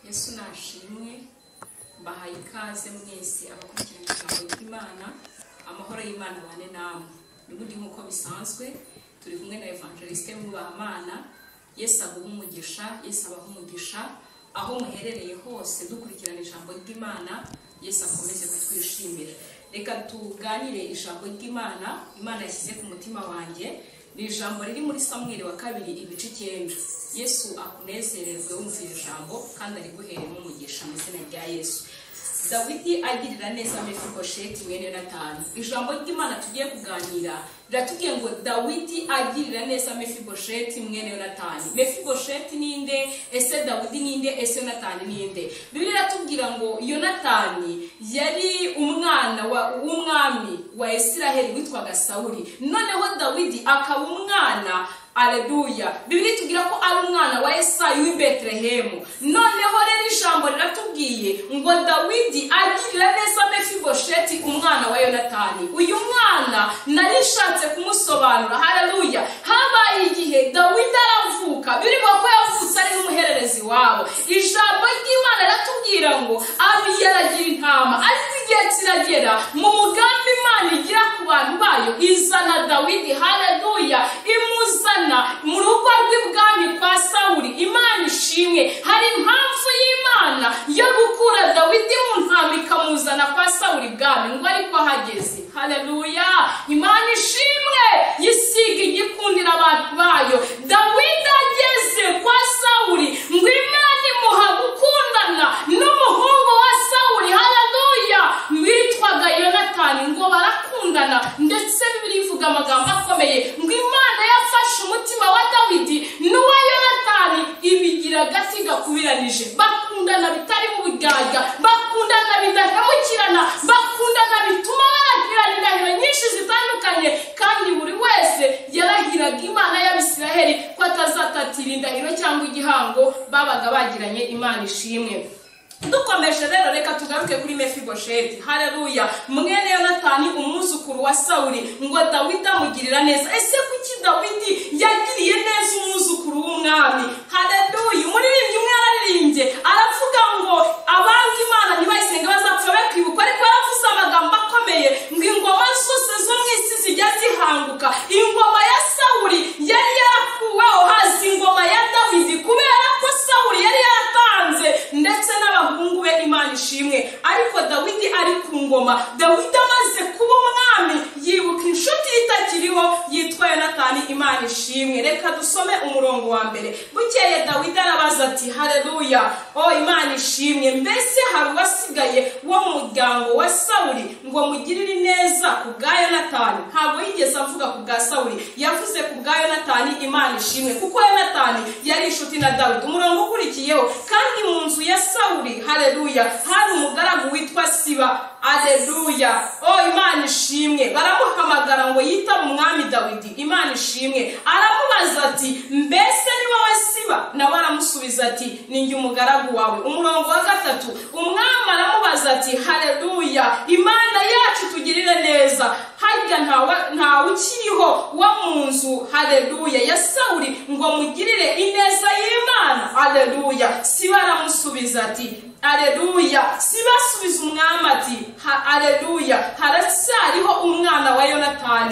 Yesu nashimwe bahaye ikaze mwese abakurikirana ijambo ry'Imana amahoro y'Imana bane namwe n'ubundi nkuko bisanzwe turi kumwe na evangeliste Mubamana. Yesu aguha umugisha, Yesu abaha umugisha aho muherereye hose dukurikirana ijambo ry'Imana. Yesu akomeze kutwishimira. Reka tuganire ijambo ry'Imana. Imana yashyize ku mutima wanjye ni ijambo riri muri Samuel wa 2 ibice 9. Yesu akunezererwe wumva ijambo kandi ari guheremo umugisha mu izina rya Yesu. Dawidi agirira neza Mefibosheti mwene Yonatani. Ijambo ry'Imana tugiye kuganira riratubwiye ngo Dawidi agirira neza Mefibosheti mwene Yonatani. Mefibosheti ninde? Ese Dawidi ninde? Ese Yonatani ninde? Bibiliya iratubwira ngo Yonatani yari umwana w'umwami wa Isiraheli witwaga Sawuli. Noneho Dawidi akaba umwana Aleluya. Bibiliya itubwira ko ari umwana wa Yesayi w'i Betelehemu. Noneho rero ijambo riratubwiye ngo Dawidi agirira neza Mefibosheti umwana wa Yonatani. Uyu mwana narishatse kumusobanura. Haleluya. Habaye igihe Dawidi aravuka, birimo ko yavutse ari umuhererezi wabo. Ijambo ry'Imana riratubwira ngo Abiya aragira intama, ariko igihe kiragera mu mugambi Imana igira ku bantu bayo izana Dawidi. Haleluya. Imuzana mu rugo rw'ibwami kwa Sawuli. Imana ishimwe. Hari impamvu y'Imana yo gukura Dawidi mu ntama ikamuzana kwa Sawuli bwami ngo ariko hageze. Haleluya. Imana ishimwe yisiga igikundira abantu bayo. Dawidi ageze kwa Sawuli ngo Imana imuha gukundana n'umuhungu wa Sawuli. Haleluya. Witwaga Yonatani ngo barakundana, ndetse Bibiliya ivuga amagambo akomeye ngo Imana yafashe umutima wa Dawidi n'uwa Yonatani ibigira gati gakubiranije. Bakundana bitari mu bugajya, bakundana bidahemukirana, bakundana bituma barahirana indahiro nyinshi zitandukanye, kandi buri wese yarahiraga Imana y'Abisiraheli ko atazatatira indahiro cyangwa igihango babaga bagiranye. Imana ishimwe. Dukomeje rero reka tugaruke kuri Mefibosheti. Haleluya. Mwene Yonatani umwuzukuru wa Sawuli ngo Dawidi amugirira neza. Ese kuki Dawidi yagiriye neza umwuzukuru w'umwami? Haleluya. Umuririmbyi umwe yararirimbye aravuga ngo abanga Imana ntibayisenga bazapfa bakwibuka, ariko yaravuze amagambo akomeye ngo ingoma zose zo mu isi zijya zihanguka. Ingoma ya Sawuli yari yarakuweho, haza ingoma ya Dawidi kubera ko Sawuli yari yaratanze ndetse n'abahungu be. Imana ishimwe. Ariko Dawidi ari ku ngoma. Dawidi amaze kuba umwami yibuka inshuti itakiriho yitwa Yonatani. Imana ishimwe. Reka dusome umurongo wa mbere. Bukeye Dawidi arabaza ati haleluya, Imana ishimwe, mbese hari uwasigaye wo mu muryango wa Sawuli ngo mugirire neza ku bwa Yonatani? Ntabwo yigeze avuga ku bwa Sawuli, yavuze ku bwa Yonatani. Imana ishimwe. Kuko Yonatani yari inshuti na Dawidi. Umurongo ukurikiyeho, kandi mu nzu ya Sawuli, haleluya, hari umugaragu witwa Siba. Haleluya. Imana ishimwe. Baramuhamagara ngo yitaba umwami Dawidi. Imana ishimwe. Aramubaza ati mbese ni wowe Siba? Nawe aramusubiza ati ni njye umugaragu wawe. Umurongo wa 3, umwami aramubaza ati haleluya, Imana yacu tugirire neza, harya ntawe ukiriho wo mu nzu, haleluya, ya Sawuli ngo mugirire ineza y'Imana? Haleluya. Siba aramusubiza ati haleluya. Siba asubiza umwami ati haleluya, haracyariho umwana wa Yonatani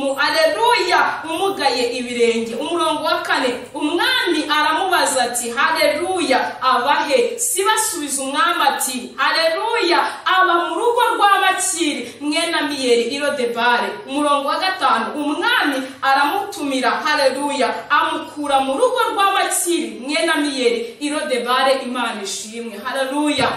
haleluya umugaye ibirenge. Umurongo wa 4, umwami aramubaza ati haleluya, abahe? Siba asubiza umwami ati haleluya, aba mu rugo rwa Makiri mwene Amiyeli i Lodebari. Umurongo wa 5, umwami aramutumira, haleluya, amukura mu rugo rwa Makiri mwene Amiyeli i Lodebari. Imana ishimwe. Haleluya.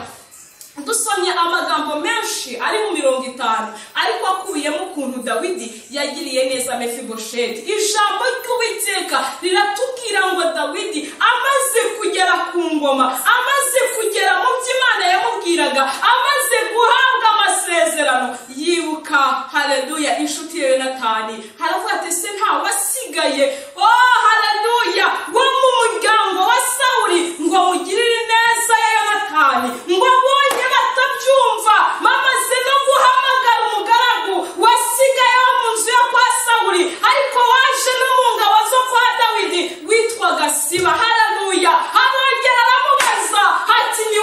Dusomye amagambo menshi ari mu 50 ariko akubiyemo ukuntu Dawidi yagiriye neza Mefibosheti. Ijambo ry'Uwiteka riratubwira ngo Dawidi amaze kugera ku ngoma, amaze kugera mu by'Imana yamubwiraga, amaze guhabwa amasezerano, yibuka haleluya inshuti ya Yonatani. Haravuga ati se nta wasigaye haleluya wo mu muryango wa Sawuli ngo mugirire neza ya Yonatani? Ngo bonye batabyumva bamaze no guhamagara umugaragu wasigaye wo mu nzu yo kwa Sawuli, ariko waje no mu ngabo zo kwa Dawidi witwaga Siba. Haleluya. Arongera aramubaza ati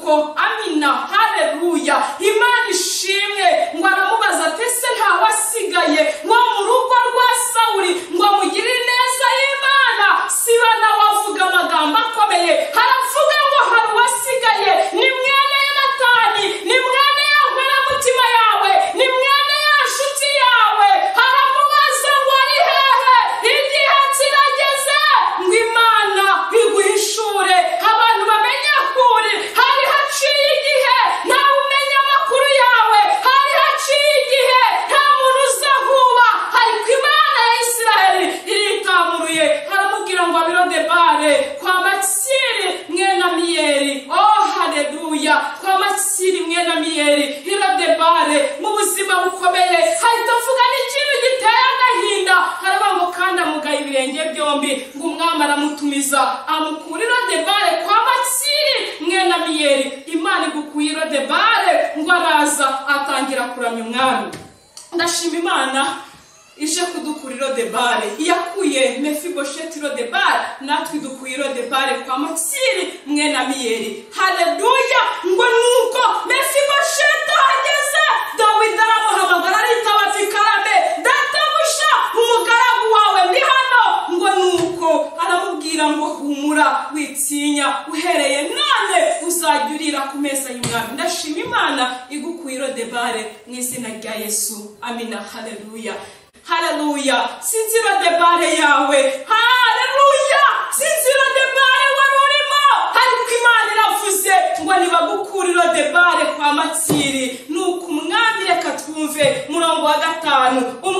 nuko amina haleluya Imana ishimwe ngo aramubaza ati ese nta wasigaye ngo mu rugo rwa Sawuli ngo mugire neza y'Imana siba nawe avuga amagambo akomeye haravuga ngo hari wasigaye ni mwene Yonatani ni mwene ya mutima yawe ni mwene ya nshuti yawe haramubaza ngo ari hehe igihe kirageze ngo Imana iguhishure abantu bamenye kuri hari haciye igihe nta umenya amakuru yawe hari haciye igihe nta muntu uzahuba ariko Imana ya Isiraheli iritamuruye haramubwira ngo Abirode-bale kwa Matsiri mwene Amiyeli haleluya kwa Matsiri mwene Amiyeli Abirode-bale mu buzima bukomeye hahita avuga n'ikintu giteye agahinda haravuga ngo kandi amugaye ibirenge byombi ngo umwami aramutumiza amukura Abirode-bale kwa Matsiri mwene Amiyeli Imana igukuye Abirode-bale ngo araza atangira kuramya umwami ndashima Imana ije kudukura Abirode-bale yakuye Mefibosheti Abirode-bale natwe dukuye Abirode-bale kwa Matsiri mwene Amiyeli haleluya ngo nuko Mefibosheti ahageze Dawidi aramuhamagara aritaba ati karame databuja umugaragu wawe ndi hano ngo nuko aramubwira ngo humura witinya uhereye none uzajya urira ku meza y'umwami ndashima Imana igukuye Abirode-bale mu izina rya Yesu amina haleluya haleluya sinzi Abirode-bale yawe haleluya sinzi Abirode-bale wari urimo ariko Imana iravuze ngo nibagukura Abirode-bale kwa Matsiri nuko umwami reka twumve murongo wa 5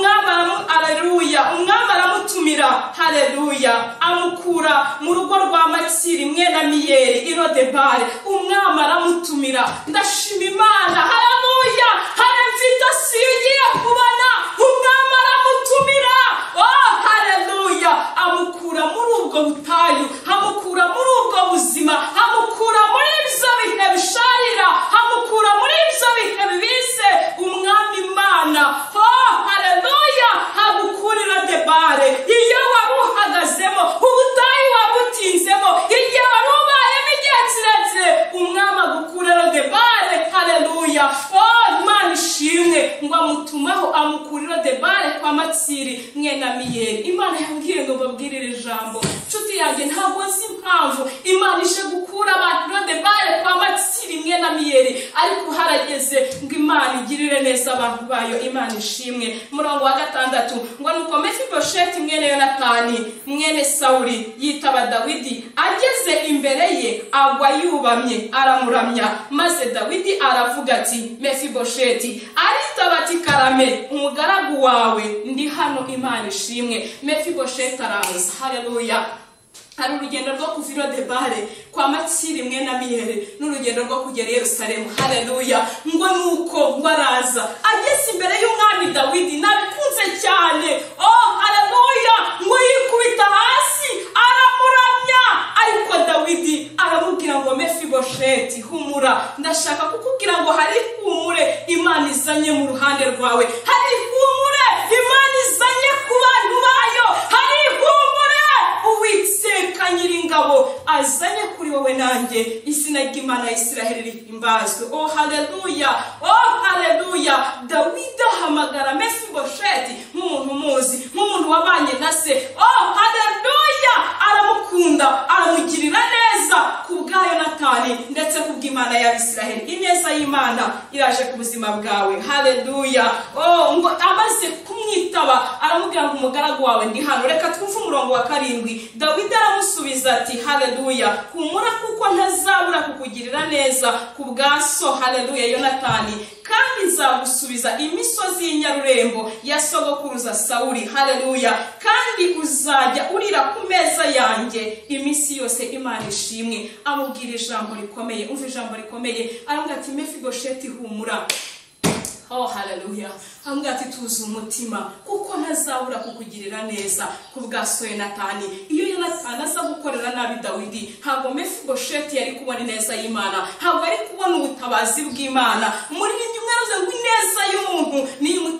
umwami aramutumira haleluya amukura mu rugo rwa Matsiri mwene Amiyeli Abirode-bale umwami aramutumira ndashima Imana haleluya hari invitation ugiye kubona umwami aramutumira haleluya amukura muri ubwo butayu amukura muri ubwo buzima amukura muri ibyo bihe bisharira amukura muri ibyo bihe bibise umwami Imana haleluya agukura Abirode-bale iyo wari uhagazemo ubutayu wabutinzemo igihe wari ubayemo igihe kirekire umwami agukura Abirode-bale haleluya Imana ishimwe ngo amutumaho amukura Abirode-bale kwa Matsiri mwene Amiyeli Imana yambwiye ngo babwirire ijambo nshuti yanjye ntabwo nzi impamvu Imana ije gukura Abirode-bale kwa Matsiri mwene Amiyeli ariko harageze ngo Imana igirire neza abantu bayo Imana ishimwe murongo wa 6 ngo nuko Mefibosheti mwene Yonatani mwene Sawuli yitaba Dawidi ageze imbere ye agwa yubamye aramuramya maze Dawidi aravuga ati Mefibosheti aritaba ati karame umugaragu wawe ndi hano Imana ishimwe Mefibosheti araza haleluya hari urugendo rwo kuva Abirode-bale kwa Matsiri mwene Amiyeli n'urugendo rwo kugera Yerusalemu haleluya ngo nuko ngo araza ageze imbere y'umwami Dawidi nabikunze cyane haleluya ngo yikubita hasi aramuramya ariko Dawidi aramubwira ngo Mefibosheti humura ndashaka kukubwira ngo hari humure Imana izanye mu ruhande rwawe hari humure Imana izanye ku bantu bayo hari humure Uwiteka Nyiringabo azanye kuri wowe nanjye izina ry'Imana ya Isiraheli rihimbazwe haleluya haleluya Dawidi ahamagara Mefibosheti nk'umuntu muzi nk'umuntu wabanye na se haleluya aramukunda aramugirira neza kubwa Yonatani ndetse kubw'Imana ya Isiraheli ineza y'Imana iraje ku buzima bwawe haleluya ngo amaze kumwitaba aramubwira ngo umugaragu wawe ndi hano reka twumve umurongo wa 7 Dawidi aramusubiza ati haleluya humura kuko ntazabura kukugirira neza kubwa so haleluya Yonatani kandi nzagusubiza imisozi y'inyarurembo ya sogokuruza Sawuli haleluya kandi uzajya urira ku meza yanjye iminsi yose Imana ishimwe amubwira ijambo rikomeye umva ijambo rikomeye aravuga ati Mefibosheti humura haleluya hamwe ati tuzi umutima kuko ntazabura kukugirira neza kubwa so Yonatani iyo Yonatani aza gukorera nabi Dawidi ntabwo Mefibosheti yari kubona neza y'Imana ntabwo ari kubona ubutabazi bw'Imana muri nyumweruze ngo ineza y'umuntu ni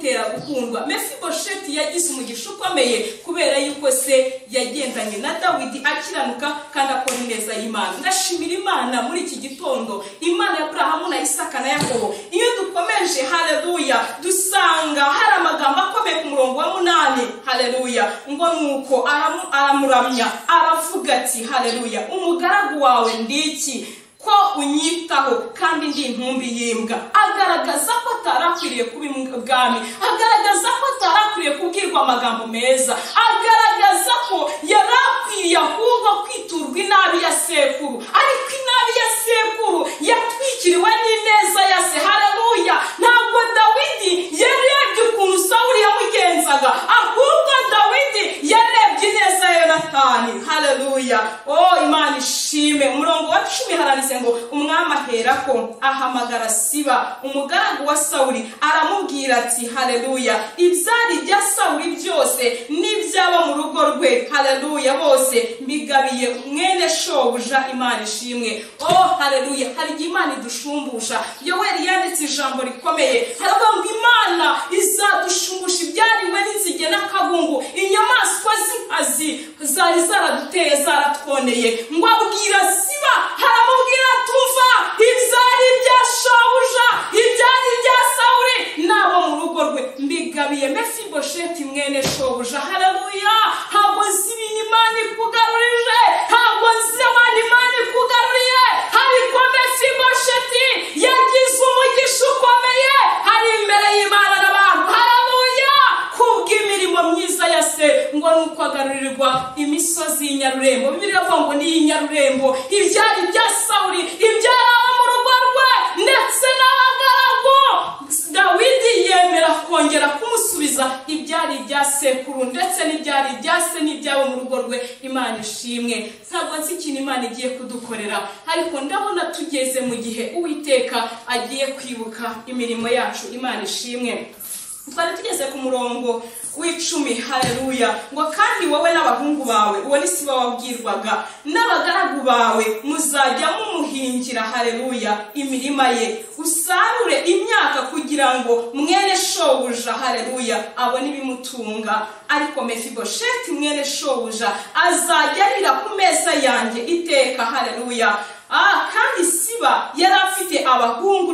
kumutera gukundwa. Mefibosheti yagize umugisha ukomeye kubera yuko se yagendanye na Dawidi akiranuka kandi akora ineza y'Imana. Ndashimira Imana muri iki gitondo, Imana ya Abrahamu na Isaka na Yakobo. Iyo dukomeje haleluya dusanga hari amagambo akomeye ku murongo wa 8 haleluya ngo nuko aramuramya aravuga ati haleluya umugaragu wawe ndiki ko unyitaho kandi ndi intumbi yimbwa. Agaragaza ko atarakwiriye kuba ubwami, agaragaza ko atarakwiriye kubwirwa amagambo meza, agaragaza ko yarakwiriye ahubwo kwiturwa inabi ya sekuru, ariko inabi ya sekuru yatwikiriwe n'ineza ya se haleluya. Ntabwo Dawidi yarebye ukuntu Sawuli yamugenzaga, ahubwo Dawidi yarebye ineza ya Yonatani haleluya. Imana ishime. Umurongo wa 10 haranditse ngo umwami aherako ahamagara Siba umugaragu wa Sawuli aramubwira ati haleluya ibyari bya Sawuli byose n'ibyaba mu rugo rwe haleluya bose mbigabiye mwene shobuja. Imana ishimwe. Haleluya. Hari Imana idushumbusha. Yoweri yanditse ijambo rikomeye haravuga ngo Imana izadushumbusha ibyariwe n'inzige n'akabungu, inyamaswa z'inkazi zari zaraduteye zaratwoneye. Ngo abwira Siba haramubwira tumva ibyari bya shobuja ibyari bya Sawuli nabo mu rugo rwe mbigabiye Mefibosheti mwene shobuja haleluya. Ntabwo zibi Imana ikugarurije, ntabwo zibana Imana ikugaruriye, ariko Mefibosheti yagize umugisha ukomeye hari imbere y'Imana n'abantu haleluya kubw'imirimo myiza ya se. Ngo nuko agarurirwa imisozi y'inyarurembo. Bibiliya ivuga ngo ni inyarurembo ibyari bya Sawuli ibyari mu rugo rwe ndetse n'abagaragu. Dawidi yemera kongera kumusubiza ibyari bya sekuru ndetse n'ibyari bya se n'ibyabo mu rugo rwe. Imana ishimwe. Ntabwo nzi ikintu Imana igiye kudukorera, ariko ndabona tugeze mu gihe Uwiteka agiye kwibuka imirimo yacu. Imana ishimwe. Twari tugeze ku murongo w'10 haleluya ngo kandi wowe n'abahungu bawe uwo ni Siba wabwirwaga n'abagaragu bawe muzajya mumuhingira haleluya imirima ye usarure imyaka kugira ngo mwene shobuja haleluya abone ibimutunga. Ariko Mefibosheti mwene shobuja azajya arira ku meza yanjye iteka haleluya. Kandi Siba yari afite abahungu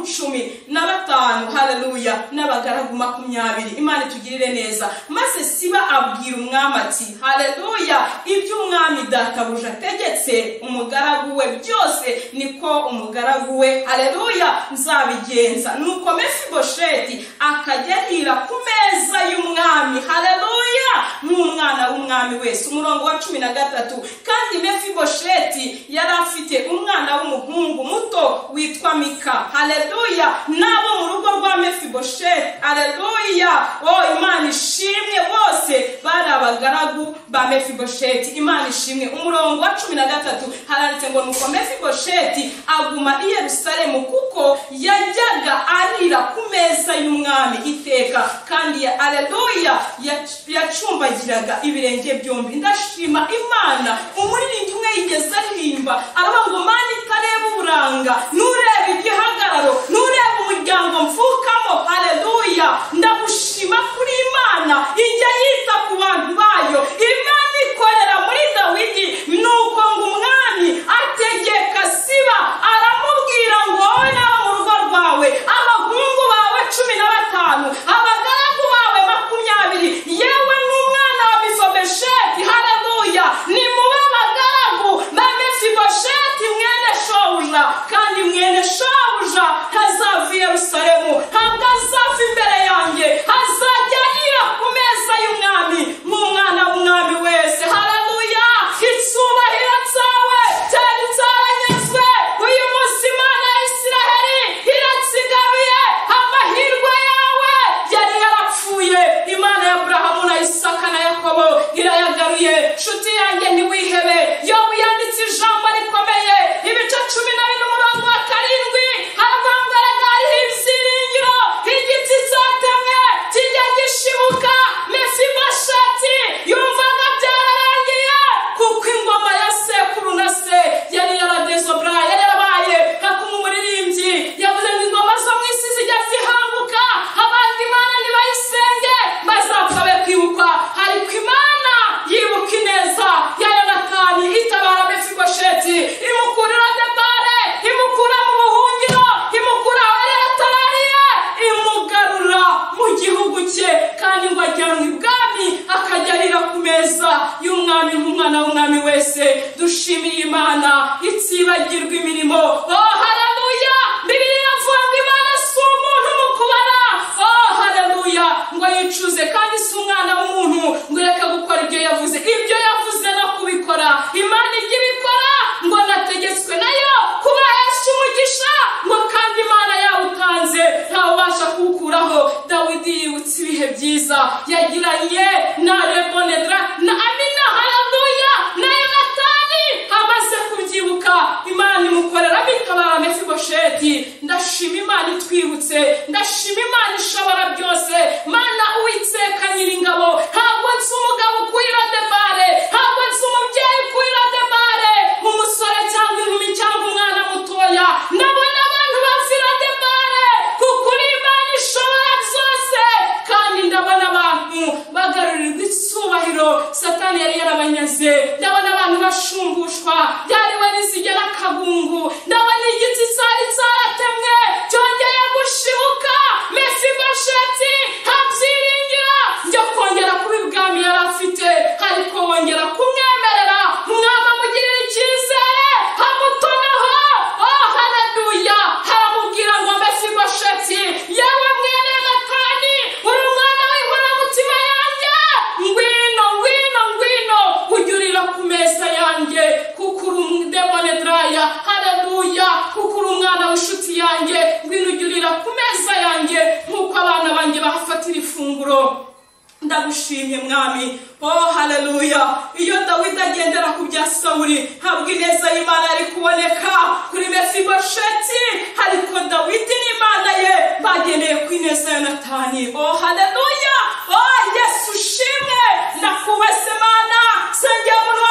15 haleluya n'abagaragu 20. Imana itugirire neza. Maze Siba abwira umwami ati haleluya ibyo umwami databuja ategetse umugaragu we byose niko umugaragu we haleluya nzabigenza. Nuko Mefibosheti akajya arira ku meza y'umwami haleluya nk'umwana w'umwami wese. Umurongo wa 13 kandi Mefibosheti yari afite umwana w'umuhungu muto witwa Mika haleluya nabo mu rugo rwa Mefibosheti haleluya. Imana ishimwe bose bari abagaragu ba Mefibosheti. Imana ishimwe. Umurongo wa 13 haranditse ngo nuko Mefibosheti aguma i Yerusalemu kuko yajyaga arira ku meza y'umwami iteka kandi haleluya yacumbagiraga ibirenge byombi. Ndashima Imana. Umuririmbyi umwe yigeze aririmba aravuga ngo Mana itareba uburanga nureba igihagararo nureba umuryango mvukamo haleluya. Ndagushima kuri Imana ijya yita ku bantu bayo. Imana ikorera muri Dawidi. Nuko ngo umwami ategeka Siba aramubwira ngo wowe n'abo mu rugo rwawe abahungu bawe 15 abagaragu bawe 20 yewe n'umwana wa Mefibosheti haleluya ni mube abagaragu ba Mefibosheti twese dushimiye Imana itsibagirwa imirimo. Oh haleluya, Bibiliya iravuga ngo Imana si umuntu mu kubara. Oh haleluya, ngo yicuze kandi si umwana w'umuntu ngo reka gukora ibyo yavuze. Ibyo yavuze no kubikora Imana ijya ibikora, ngo nategetswe nayo kubahesha umugisha, ngo kandi Imana yawutanze ntawubasha kuwukuraho. Dawidi yibutse ibihe byiza yagiranye na Rebonedra na Amina, haleluya, na Yonatani. Amaze kubyibuka Imana imukorera bikaba Mefibosheti. Ndashima Imana itwibutse, ndashima Imana ishobora byose. Mana Uwiteka Nyiringabo, ntabwo nzi umugabo ukwira Debare, ntabwo nzi umubyeyi ukwira Debare, umusore cyangwa inkumi cyangwa umwana mutoya, ndabona abantu bafira Debare kuko uri Imana ishobora byose. Kandi ndabona abantu bagarurirwa icyubahiro Satani yari yarabanyaze. Ndabona abantu bashumbushwa byariwe n'izigera kagungu. Ndabona igiti cyari cyaratemwe cyongeye gushibuka. Mefibosheti habyiringira byo kongera kuba ibwami yari afite, ariko wongera kumwemerera umwami amugirira icyizere amutonaho. Oh haleluya, haramubwira ngo Mefibosheti, yewe mwene Yonatani, uri umwana w'inkoramutima yanjye, ngwino ngwino ngwino ujye urira ku meza yanjye kuko uri Debonedraya. Haleluya, kuko uri umwana w'inshuti yanjye, ngwino ujye urira ku meza yanjye nk'uko abana banjye bafatira ifunguro. Ndagushimye mwami. Oh haleluya, iyo Dawidi agendera ku bya Sawuli ntabwo ineza y'Imana yari kuboneka kuri Mefibosheti, ariko Dawidi n'Imana ye bagendeye ku ineza ya Yonatani. Oh haleluya, oh Yesu ushimwe. Ndakubase Mana, sengera umuntu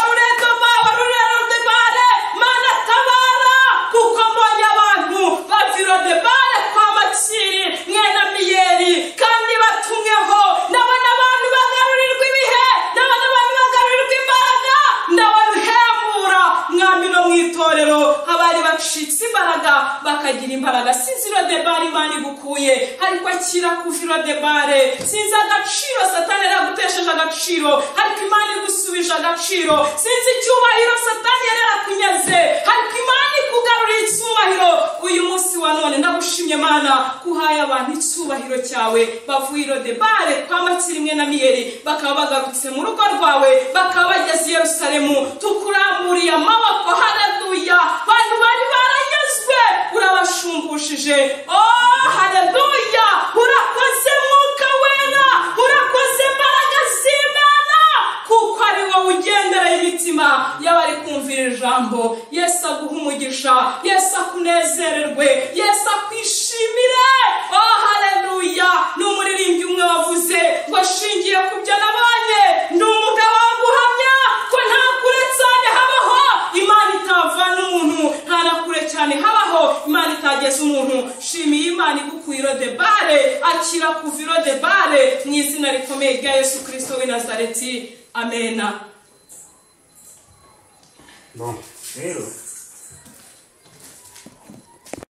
warurero Debare. Mana tabara, kuko mbonye abantu bavira Debare kwa Makiri mwene Amiyeli kandi batumweho. Ndabona abantu bagarurirwa ibihe, ndabona abantu bagarurirwa imbaraga, ndabona uhembura mwami no mu itorero abari bacitse imbaraga bakagira imbaraga. Sinzi Debare Imana igukuye, ariko akira kuvira Debare. Sinzi agaciro Satani yaragutesheje agaciro, ariko Imana igusubije agaciro. Sinzi icyubahiro Satani yarakunyaze, ariko Imana ikugaruriye icyubahiro uyu munsi wa none. Ndagushimye Mana kuhaye abantu icyubahiro cyawe, bavuye Debare kwa Makiri mwene Amiyeli bakaba bagarutse mu rugo rwawe, bakaba bageze i Yerusalemu. Tukuramburiye amaboko. Haleluya, abantu bari baranyazwe urabashumbushije. Oh haleluya, urakoze Mwuka Wera, urakoze imbaraga z'Imana, kuko ari wowe ugendera imitima y'abari kumvira ijambo. Yesu aguha umugisha, Yesu akunezererwe, Yesu akwishimire. Oh haleluya, n'umuririmbyi umwe wavuze ngo ashingiye ku byo nabonye ndi umugabo wo guhamya ko nta kure cyane habaho Imana itavana umuntu, nta na kure cyane habaho Imana itageza umuntu. Shimiye Imana igukuye Debare, akira kuvira Debare mu izina rikomeye rya Yesu Kristo w'i Nazareti. Amena. Bom,